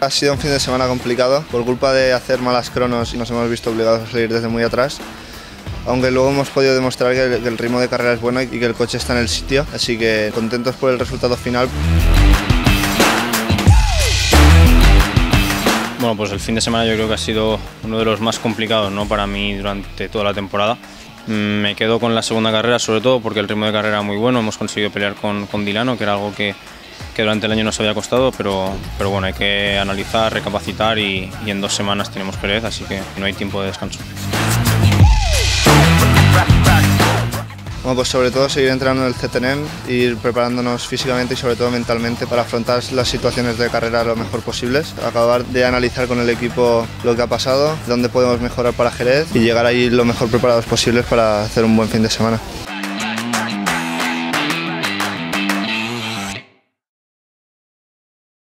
Ha sido un fin de semana complicado, por culpa de hacer malas cronos y nos hemos visto obligados a salir desde muy atrás. Aunque luego hemos podido demostrar que el ritmo de carrera es bueno y que el coche está en el sitio, así que contentos por el resultado final. Bueno, pues el fin de semana yo creo que ha sido uno de los más complicados, ¿no?, para mí durante toda la temporada. Me quedo con la segunda carrera, sobre todo porque el ritmo de carrera era muy bueno, hemos conseguido pelear con Dilano, que era algo que durante el año nos había costado, pero bueno, hay que analizar, recapacitar y en 2 semanas tenemos Jerez, así que no hay tiempo de descanso. Bueno, pues sobre todo seguir entrenando en el CTNM, ir preparándonos físicamente y sobre todo mentalmente para afrontar las situaciones de carrera lo mejor posibles, acabar de analizar con el equipo lo que ha pasado, dónde podemos mejorar para Jerez y llegar ahí lo mejor preparados posibles para hacer un buen fin de semana.